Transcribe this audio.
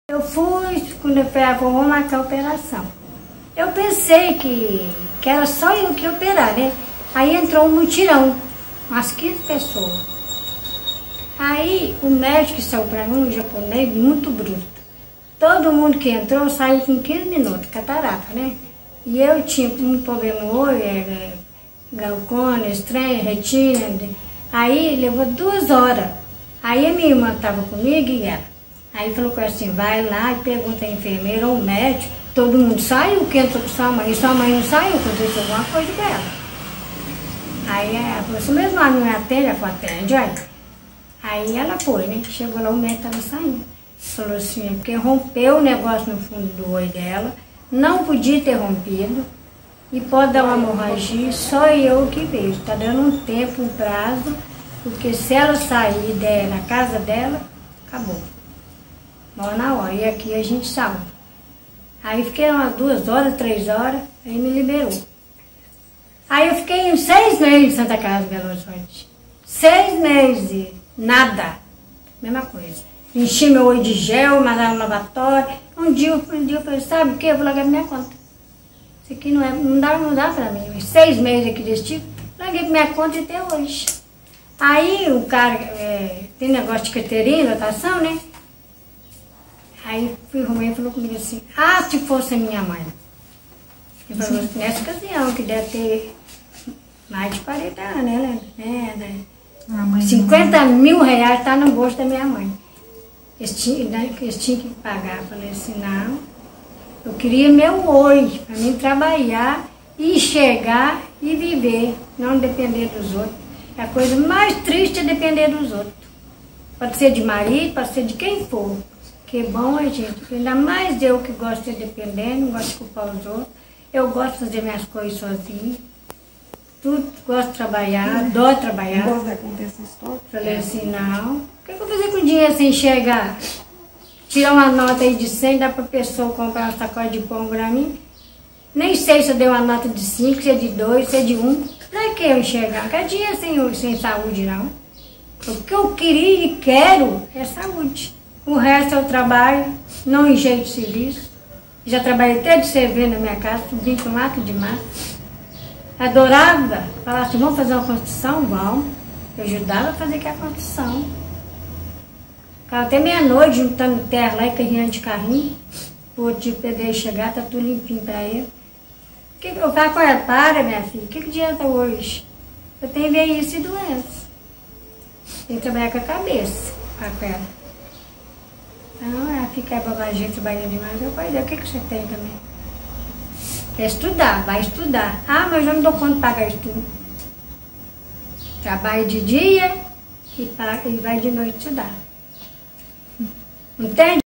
Eu fui, quando eu falei, vou marcar a operação. Eu pensei que era só eu que ia operar, né? Aí entrou um mutirão, umas 15 pessoas. Aí o médico que saiu para mim, um japonês, muito bruto. Todo mundo que entrou saiu com 15 minutos, catarata, né? E eu tinha um problema no olho, glaucoma, estranho, retina. Aí levou 2 horas. Aí a minha irmã estava comigo e ela. Aí falou com ela assim, vai lá e pergunta à enfermeira ou ao médico, todo mundo saiu, quem entrou com sua mãe? E sua mãe não saiu, aconteceu alguma coisa com ela. Aí ela falou assim, mesmo ela não me atende, ela falou, atende, olha. Aí ela foi, né? Chegou lá, o médico estava saindo. Falou assim, é porque rompeu o negócio no fundo do olho dela, não podia ter rompido, e pode dar uma hemorragia, só eu que vejo. Está dando um tempo, um prazo, porque se ela sair na casa dela, acabou. Morre na hora, e aqui a gente salva. Aí fiquei umas 2 horas, 3 horas, aí me liberou. Aí eu fiquei 6 meses em Santa Casa, Belo Horizonte. 6 meses, nada. Mesma coisa. Enchi meu olho de gel, mandava no lavatório. Um dia eu falei, sabe o que? Eu vou largar minha conta. Isso aqui não dá pra mim. 6 meses aqui desse tipo, larguei minha conta até hoje. Aí o cara, tem negócio de carteirinha, lotação, né? Aí fui arrumar e falou comigo assim, se fosse a minha mãe. Ele falou assim, nessa ocasião, que deve ter mais de 40 anos, né? 50 mil reais tá no bolso da minha mãe. Eles tinham que pagar. Eu falei assim, não, eu queria meu olho, para mim trabalhar, e enxergar e viver, não depender dos outros. A coisa mais triste é depender dos outros. Pode ser de marido, pode ser de quem for. Que bom a gente, ainda mais eu que gosto de depender, não gosto de culpar os outros. Eu gosto de fazer minhas coisas sozinha. Tudo, gosto de trabalhar, adoro trabalhar. Gosto de contar essa história? Falei assim, não. O que eu vou fazer com dinheiro sem enxergar? Tirar uma nota aí de 100, dá pra pessoa comprar uma sacola de pão pra mim. Nem sei se eu dei uma nota de 5, se é de 2, se é de 1. Não é que eu enxergar, não quero dinheiro sem saúde, não. O que eu queria e quero é saúde. O resto eu trabalho, não enjeito de serviço. Já trabalhei até de serveiro na minha casa, subi com máquina de massa. Adorava falar assim, vamos fazer uma construção? Vamos. Eu ajudava a fazer aquela construção. Ficava até meia-noite juntando terra lá e carrinhando de carrinho. O outro dia pedreiro chegar, tá tudo limpinho pra ele. O que eu falo com ela? Para, minha filha, o que adianta hoje? Eu tenho velhice e doença. Tem que trabalhar com a cabeça, com ela. Então, ela fica bobagem trabalhando demais. Eu falei, o que você tem também? É estudar, vai estudar. Mas eu não dou conta de pagar estudo. Trabalho de dia e vai de noite estudar. Entende?